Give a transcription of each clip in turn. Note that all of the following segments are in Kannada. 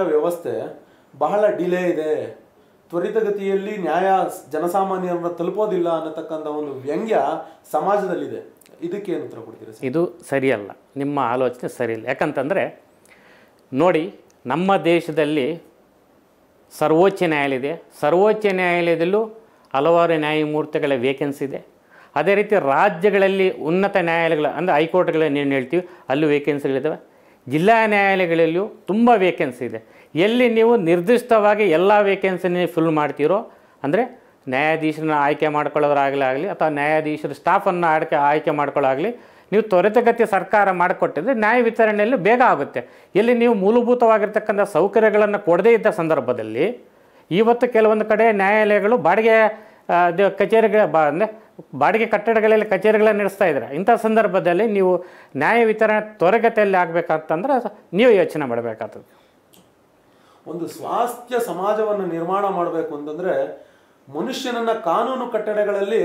ವ್ಯವಸ್ಥೆ ಬಹಳ ಡಿಲೇ ಇದೆ, ತ್ವರಿತಗತಿಯಲ್ಲಿ ನ್ಯಾಯ ಜನಸಾಮಾನ್ಯರನ್ನ ತಲುಪೋದಿಲ್ಲ ಅನ್ನತಕ್ಕಂಥ ಒಂದು ವ್ಯಂಗ್ಯ ಸಮಾಜದಲ್ಲಿದೆ. ಇದಕ್ಕೆ ಏನು ಉತ್ತರ ಕೊಡ್ತೀರಾ ಸರ್? ಇದು ಸರಿಯಲ್ಲ, ನಿಮ್ಮ ಆಲೋಚನೆ ಸರಿಯಿಲ್ಲ. ಯಾಕಂತಂದರೆ ನೋಡಿ, ನಮ್ಮ ದೇಶದಲ್ಲಿ ಸರ್ವೋಚ್ಚ ನ್ಯಾಯಾಲಯ ಇದೆ. ಸರ್ವೋಚ್ಚ ನ್ಯಾಯಾಲಯದಲ್ಲೂ ಹಲವಾರು ನ್ಯಾಯಮೂರ್ತಿಗಳ ವೇಕೆನ್ಸಿ ಇದೆ. ಅದೇ ರೀತಿ ರಾಜ್ಯಗಳಲ್ಲಿ ಉನ್ನತ ನ್ಯಾಯಾಲಯಗಳ ಅಂದರೆ ಹೈಕೋರ್ಟ್ಗಳಲ್ಲಿ ಏನು ಹೇಳ್ತೀವಿ ಅಲ್ಲೂ ವೇಕೆನ್ಸಿಗಳಿದ್ದಾವೆ. ಜಿಲ್ಲಾ ನ್ಯಾಯಾಲಯಗಳಲ್ಲಿಯೂ ತುಂಬ ವೇಕೆನ್ಸಿ ಇದೆ. ಎಲ್ಲಿ ನೀವು ನಿರ್ದಿಷ್ಟವಾಗಿ ಎಲ್ಲ ವೇಕೆನ್ಸಿನ ಫಿಲ್ ಮಾಡ್ತೀರೋ, ಅಂದರೆ ನ್ಯಾಯಾಧೀಶರನ್ನ ಆಯ್ಕೆ ಮಾಡ್ಕೊಳ್ಳೋರಾಗಲಿ ಅಥವಾ ನ್ಯಾಯಾಧೀಶರ ಸ್ಟಾಫನ್ನು ಆಯ್ಕೆ ಮಾಡ್ಕೊಳ್ಳೋಆಗಲಿ, ನೀವು ತ್ವರಿತಗತಿ ಸರ್ಕಾರ ಮಾಡಿಕೊಟ್ಟಿದ್ರೆ ನ್ಯಾಯ ವಿತರಣೆಯಲ್ಲಿ ಬೇಗ ಆಗುತ್ತೆ. ಎಲ್ಲಿ ನೀವು ಮೂಲಭೂತವಾಗಿರ್ತಕ್ಕಂಥ ಸೌಕರ್ಯಗಳನ್ನು ಕೊಡದೇ ಇದ್ದ ಸಂದರ್ಭದಲ್ಲಿ ಇವತ್ತು ಕೆಲವೊಂದು ಕಡೆ ನ್ಯಾಯಾಲಯಗಳು ಬಾಡಿಗೆ ಕಚೇರಿಗಳ ಅಂದರೆ ಬಾಡಿಗೆ ಕಟ್ಟಡಗಳಲ್ಲಿ ಕಚೇರಿಗಳನ್ನು ನಡೆಸ್ತಾ ಇದ್ದಾರೆ. ಇಂಥ ಸಂದರ್ಭದಲ್ಲಿ ನೀವು ನ್ಯಾಯ ವಿತರಣೆ ತ್ವರಿತಗತಿಯಲ್ಲಿ ಆಗಬೇಕಂತಂದ್ರೆ ನೀವು ಯೋಚನೆ ಮಾಡಬೇಕಾಗ್ತದೆ. ಒಂದು ಸ್ವಾಸ್ಥ್ಯ ಸಮಾಜವನ್ನು ನಿರ್ಮಾಣ ಮಾಡಬೇಕು ಅಂತಂದರೆ ಮನುಷ್ಯನನ್ನು ಕಾನೂನು ಕಟ್ಟಡಗಳಲ್ಲಿ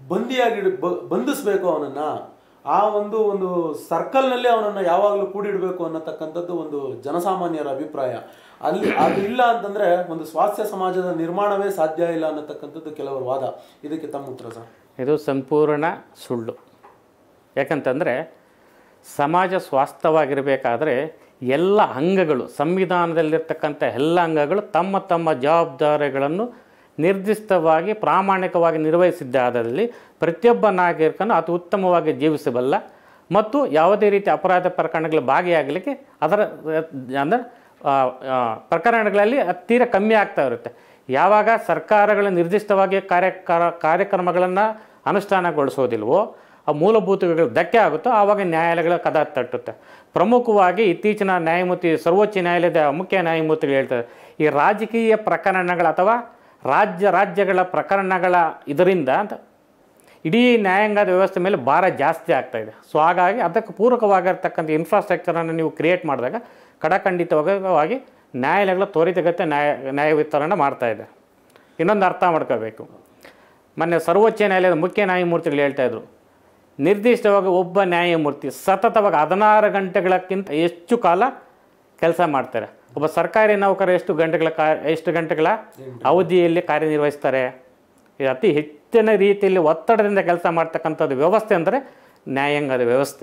ಬಂಧಿಸಬೇಕು. ಅವನನ್ನು ಆ ಒಂದು ಸರ್ಕಲ್ನಲ್ಲಿ ಅವನನ್ನು ಯಾವಾಗಲೂ ಕೂಡಿಡಬೇಕು ಅನ್ನತಕ್ಕಂಥದ್ದು ಒಂದು ಜನಸಾಮಾನ್ಯರ ಅಭಿಪ್ರಾಯ. ಅದು ಇಲ್ಲ ಅಂತಂದರೆ ಒಂದು ಸ್ವಾಸ್ಥ್ಯ ಸಮಾಜದ ನಿರ್ಮಾಣವೇ ಸಾಧ್ಯ ಇಲ್ಲ ಅನ್ನತಕ್ಕಂಥದ್ದು ಕೆಲವರ ವಾದ. ಇದಕ್ಕೆ ತಮ್ಮ ಉತ್ತರ ಸರ್? ಇದು ಸಂಪೂರ್ಣ ಸುಳ್ಳು. ಯಾಕಂತಂದರೆ ಸಮಾಜ ಸ್ವಾಸ್ಥ್ಯವಾಗಿರಬೇಕಾದ್ರೆ ಎಲ್ಲ ಅಂಗಗಳು, ಸಂವಿಧಾನದಲ್ಲಿರ್ತಕ್ಕಂಥ ಎಲ್ಲ ಅಂಗಗಳು ತಮ್ಮ ತಮ್ಮ ಜವಾಬ್ದಾರಿಗಳನ್ನು ನಿರ್ದಿಷ್ಟವಾಗಿ ಪ್ರಾಮಾಣಿಕವಾಗಿ ನಿರ್ವಹಿಸಿದ್ದಾದಲ್ಲಿ ಪ್ರತಿಯೊಬ್ಬ ನಾಗರಿಕನು ಅತಿ ಉತ್ತಮವಾಗಿ ಜೀವಿಸಬಲ್ಲ ಮತ್ತು ಯಾವುದೇ ರೀತಿ ಅಪರಾಧ ಪ್ರಕರಣಗಳು ಭಾಗಿಯಾಗಲಿಕ್ಕೆ ಅದರ ಅಂದರೆ ಪ್ರಕರಣಗಳಲ್ಲಿ ತೀರ ಕಮ್ಮಿ ಆಗ್ತಾ ಇರುತ್ತೆ. ಯಾವಾಗ ಸರ್ಕಾರಗಳು ನಿರ್ದಿಷ್ಟವಾಗಿ ಕಾರ್ಯಕ್ರಮಗಳನ್ನು ಅನುಷ್ಠಾನಗೊಳಿಸೋದಿಲ್ವೋ, ಆ ಮೂಲಭೂತಗಳು ಧಕ್ಕೆ ಆಗುತ್ತೋ, ಆವಾಗ ನ್ಯಾಯಾಲಯಗಳ ಕದ ತಟ್ಟುತ್ತೆ. ಪ್ರಮುಖವಾಗಿ ಇತ್ತೀಚಿನ ನ್ಯಾಯಮೂರ್ತಿ ಸರ್ವೋಚ್ಚ ನ್ಯಾಯಾಲಯದ ಮುಖ್ಯ ನ್ಯಾಯಮೂರ್ತಿಗಳು ಹೇಳ್ತಾರೆ, ಈ ರಾಜಕೀಯ ಪ್ರಕರಣಗಳ ಅಥವಾ ರಾಜ್ಯಗಳ ಪ್ರಕರಣಗಳ ಇದರಿಂದ ಅಂತ ಇಡೀ ನ್ಯಾಯಾಂಗದ ವ್ಯವಸ್ಥೆ ಮೇಲೆ ಭಾರ ಜಾಸ್ತಿ ಆಗ್ತಾಯಿದೆ. ಸೊ ಹಾಗಾಗಿ ಅದಕ್ಕೆ ಪೂರಕವಾಗಿರ್ತಕ್ಕಂಥ ಇನ್ಫ್ರಾಸ್ಟ್ರಕ್ಚರನ್ನು ನೀವು ಕ್ರಿಯೇಟ್ ಮಾಡಿದಾಗ ಖಂಡಿತವಾಗಿ ನ್ಯಾಯಾಲಯಗಳ ತ್ವರಿತಗತಿ ನ್ಯಾಯ ವಿತರಣೆ ಮಾಡ್ತಾಯಿದೆ. ಇನ್ನೊಂದು ಅರ್ಥ ಮಾಡ್ಕೋಬೇಕು, ಮೊನ್ನೆ ಸರ್ವೋಚ್ಚ ನ್ಯಾಯಾಲಯದ ಮುಖ್ಯ ನ್ಯಾಯಮೂರ್ತಿಗಳು ಹೇಳ್ತಾಯಿದ್ರು, ನಿರ್ದಿಷ್ಟವಾಗಿ ಒಬ್ಬ ನ್ಯಾಯಮೂರ್ತಿ ಸತತವಾಗಿ 16 ಗಂಟೆಗಳಕ್ಕಿಂತ ಹೆಚ್ಚು ಕಾಲ ಕೆಲಸ ಮಾಡ್ತಾರೆ. ಒಬ್ಬ ಸರ್ಕಾರಿ ನೌಕರ ಎಷ್ಟು ಗಂಟೆಗಳ ಅವಧಿಯಲ್ಲಿ ಕಾರ್ಯನಿರ್ವಹಿಸ್ತಾರೆ? ಅತಿ ಹೆಚ್ಚಿನ ರೀತಿಯಲ್ಲಿ ಒತ್ತಡದಿಂದ ಕೆಲಸ ಮಾಡ್ತಕ್ಕಂಥದ್ದು ವ್ಯವಸ್ಥೆ ಅಂದರೆ ನ್ಯಾಯಾಂಗದ ವ್ಯವಸ್ಥೆ.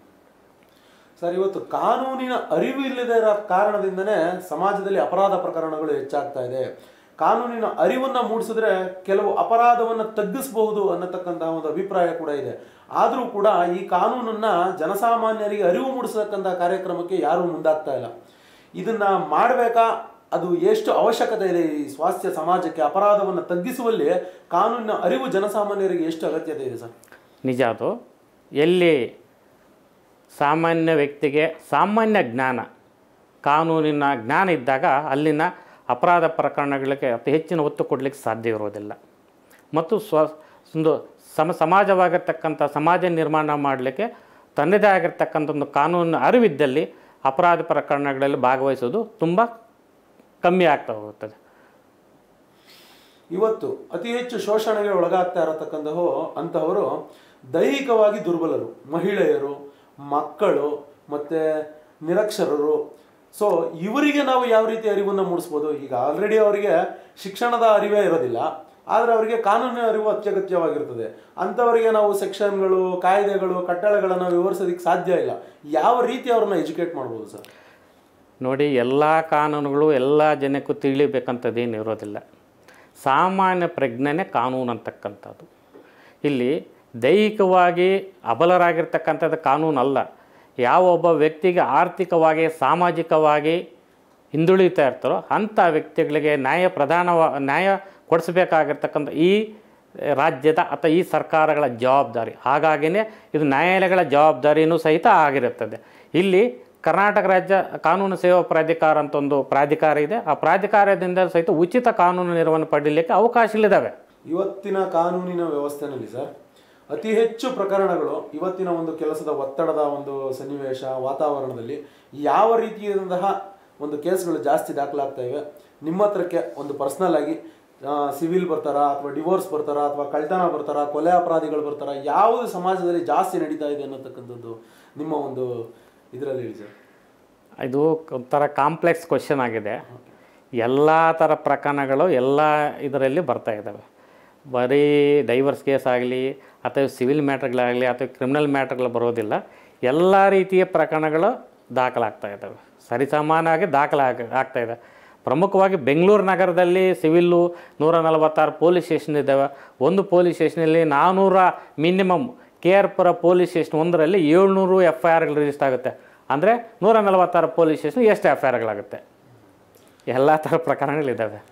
ಸರ್, ಇವತ್ತು ಕಾನೂನಿನ ಅರಿವು ಇಲ್ಲದೇ ಇರೋ ಕಾರಣದಿಂದನೇ ಸಮಾಜದಲ್ಲಿ ಅಪರಾಧ ಪ್ರಕರಣಗಳು ಹೆಚ್ಚಾಗ್ತಾ ಇದೆ. ಕಾನೂನಿನ ಅರಿವನ್ನು ಮೂಡಿಸಿದ್ರೆ ಕೆಲವು ಅಪರಾಧವನ್ನು ತಗ್ಗಿಸಬಹುದು ಅನ್ನತಕ್ಕಂತಹ ಒಂದು ಅಭಿಪ್ರಾಯ ಕೂಡ ಇದೆ. ಆದರೂ ಕೂಡ ಈ ಕಾನೂನನ್ನು ಜನಸಾಮಾನ್ಯರಿಗೆ ಅರಿವು ಮೂಡಿಸತಕ್ಕಂಥ ಕಾರ್ಯಕ್ರಮಕ್ಕೆ ಯಾರೂ ಮುಂದಾಗ್ತಾ ಇಲ್ಲ. ಇದನ್ನು ಮಾಡಬೇಕಾ? ಅದು ಎಷ್ಟು ಅವಶ್ಯಕತೆ ಇದೆ ಈ ಸ್ವಾಸ್ಥ್ಯ ಸಮಾಜಕ್ಕೆ? ಅಪರಾಧವನ್ನು ತಗ್ಗಿಸುವಲ್ಲಿ ಕಾನೂನಿನ ಅರಿವು ಜನಸಾಮಾನ್ಯರಿಗೆ ಎಷ್ಟು ಅಗತ್ಯತೆ ಇದೆ ಸರ್? ನಿಜ. ಅದು ಎಲ್ಲಿ ಸಾಮಾನ್ಯ ವ್ಯಕ್ತಿಗೆ ಸಾಮಾನ್ಯ ಜ್ಞಾನ, ಕಾನೂನಿನ ಜ್ಞಾನ ಇದ್ದಾಗ ಅಲ್ಲಿನ ಅಪರಾಧ ಪ್ರಕರಣಗಳಿಗೆ ಅತಿ ಹೆಚ್ಚಿನ ಒತ್ತು ಕೊಡಲಿಕ್ಕೆ ಸಾಧ್ಯ ಇರೋದಿಲ್ಲ. ಮತ್ತು ಒಂದು ಸಮಾಜವಾಗಿರ್ತಕ್ಕಂಥ ಸಮಾಜ ನಿರ್ಮಾಣ ಮಾಡಲಿಕ್ಕೆ ತನ್ನದೇ ಆಗಿರ್ತಕ್ಕಂಥ ಒಂದು ಕಾನೂನಿನ ಅರಿವಿದ್ದಲ್ಲಿ ಅಪರಾಧ ಪ್ರಕರಣಗಳಲ್ಲಿ ಭಾಗವಹಿಸೋದು ತುಂಬ ಕಮ್ಮಿ ಆಗ್ತಾ ಹೋಗುತ್ತದೆ. ಇವತ್ತು ಅತಿ ಹೆಚ್ಚು ಶೋಷಣೆಗೆ ಒಳಗಾಗ್ತಾ ಅಂತಹವರು ದೈಹಿಕವಾಗಿ ದುರ್ಬಲರು, ಮಹಿಳೆಯರು, ಮಕ್ಕಳು ಮತ್ತು ನಿರಕ್ಷರರು. ಸೊ ಇವರಿಗೆ ನಾವು ಯಾವ ರೀತಿ ಅರಿವನ್ನು ಮೂಡಿಸ್ಬೋದು? ಈಗ ಆಲ್ರೆಡಿ ಅವರಿಗೆ ಶಿಕ್ಷಣದ ಅರಿವೇ ಇರೋದಿಲ್ಲ, ಆದರೆ ಅವರಿಗೆ ಕಾನೂನಿನ ಅರಿವು ಅತ್ಯಗತ್ಯವಾಗಿರ್ತದೆ. ಅಂಥವರಿಗೆ ನಾವು ಸೆಕ್ಷನ್ಗಳು, ಕಾಯ್ದೆಗಳು, ಕಟ್ಟಳೆಗಳನ್ನು ವಿವರಿಸೋದಕ್ಕೆ ಸಾಧ್ಯ ಇಲ್ಲ. ಯಾವ ರೀತಿ ಅವ್ರನ್ನ ಎಜುಕೇಟ್ ಮಾಡ್ಬೋದು ಸರ್? ನೋಡಿ, ಎಲ್ಲ ಕಾನೂನುಗಳು ಎಲ್ಲ ಜನಕ್ಕೂ ತಿಳಿಬೇಕಂಥದ್ದೇನು ಇರೋದಿಲ್ಲ. ಸಾಮಾನ್ಯ ಪ್ರಜ್ಞೆನೇ ಕಾನೂನು ಅಂತಕ್ಕಂಥದ್ದು. ಇಲ್ಲಿ ದೈಹಿಕವಾಗಿ ಅಬಲರಾಗಿರ್ತಕ್ಕಂಥದ್ದು ಕಾನೂನು ಅಲ್ಲ. ಯಾವ ಒಬ್ಬ ವ್ಯಕ್ತಿಗೆ ಆರ್ಥಿಕವಾಗಿ ಸಾಮಾಜಿಕವಾಗಿ ಹಿಂದುಳಿತಾ ಇರ್ತಾರೋ ಅಂಥ ವ್ಯಕ್ತಿಗಳಿಗೆ ನ್ಯಾಯ ಕೊಡಿಸಬೇಕಾಗಿರ್ತಕ್ಕಂಥ ಈ ರಾಜ್ಯದ ಅಥವಾ ಈ ಸರ್ಕಾರಗಳ ಜವಾಬ್ದಾರಿ. ಹಾಗಾಗಿಯೇ ಇದು ನ್ಯಾಯಾಲಯಗಳ ಜವಾಬ್ದಾರಿಯೂ ಸಹಿತ ಆಗಿರುತ್ತದೆ. ಇಲ್ಲಿ ಕರ್ನಾಟಕ ರಾಜ್ಯ ಕಾನೂನು ಸೇವಾ ಪ್ರಾಧಿಕಾರ ಅಂತ ಒಂದು ಪ್ರಾಧಿಕಾರ ಇದೆ. ಆ ಪ್ರಾಧಿಕಾರದಿಂದ ಸಹಿತ ಉಚಿತ ಕಾನೂನು ನೆರವನ್ನು ಪಡೀಲಿಕ್ಕೆ ಅವಕಾಶಗಳಿದ್ದಾವೆ. ಇವತ್ತಿನ ಕಾನೂನಿನ ವ್ಯವಸ್ಥೆಯಲ್ಲಿ ಸರ್ ಅತಿ ಹೆಚ್ಚು ಪ್ರಕರಣಗಳು ಇವತ್ತಿನ ಒಂದು ಕೆಲಸದ ಒತ್ತಡದ ಒಂದು ಸನ್ನಿವೇಶ ವಾತಾವರಣದಲ್ಲಿ ಯಾವ ರೀತಿಯಾದಂತಹ ಒಂದು ಕೇಸ್ಗಳು ಜಾಸ್ತಿ ದಾಖಲಾಗ್ತಾ ಇವೆ? ನಿಮ್ಮ ಹತ್ರಕ್ಕೆ ಒಂದು ಪರ್ಸ್ನಲ್ ಆಗಿ ಸಿವಿಲ್ ಬರ್ತಾರಾ, ಅಥವಾ ಡಿವೋರ್ಸ್ ಬರ್ತಾರಾ, ಅಥವಾ ಕಳ್ತನ ಬರ್ತಾರಾ, ಕೊಲೆ ಅಪರಾಧಿಗಳು ಬರ್ತಾರಾ, ಯಾವುದು ಸಮಾಜದಲ್ಲಿ ಜಾಸ್ತಿ ನಡೀತಾ ಇದೆ ಅನ್ನತಕ್ಕಂಥದ್ದು ನಿಮ್ಮ ಒಂದು ಇದರಲ್ಲಿ ಹೇಳಿ ಸರ್. ಇದು ಒಂಥರ ಕಾಂಪ್ಲೆಕ್ಸ್ ಕ್ವಶನ್ ಆಗಿದೆ. ಎಲ್ಲ ಥರ ಪ್ರಕರಣಗಳು ಎಲ್ಲ ಇದರಲ್ಲಿ ಬರ್ತಾ ಇದ್ದಾವೆ. ಬರೀ ಡೈವರ್ಸ್ ಕೇಸ್ ಆಗಲಿ ಅಥವಾ ಸಿವಿಲ್ ಮ್ಯಾಟ್ರ್ಗಳಾಗಲಿ ಅಥವಾ ಕ್ರಿಮಿನಲ್ ಮ್ಯಾಟ್ರ್ಗಳು ಬರೋದಿಲ್ಲ. ಎಲ್ಲ ರೀತಿಯ ಪ್ರಕರಣಗಳು ದಾಖಲಾಗ್ತಾ ಇದ್ದಾವೆ, ಸರಿಸಮಾನವಾಗಿ ಆಗ್ತಾಯಿದೆ. ಪ್ರಮುಖವಾಗಿ ಬೆಂಗಳೂರು ನಗರದಲ್ಲಿ ಸಿವಿಲ್ಲು 146 ಪೊಲೀಸ್ ಸ್ಟೇಷನ್ ಇದ್ದಾವೆ. ಒಂದು ಪೊಲೀಸ್ ಸ್ಟೇಷನಲ್ಲಿ 400 minimum. K R Pura police station ಒಂದರಲ್ಲಿ 700 FIRಗಳು ರಿಜಿಸ್ಟರ್ ಆಗುತ್ತೆ. ಅಂದರೆ 146 ಪೊಲೀಸ್ ಸ್ಟೇಷನ್ ಎಷ್ಟು FIRಗಳಾಗುತ್ತೆ? ಎಲ್ಲ ಥರ ಪ್ರಕರಣಗಳಿದ್ದಾವೆ.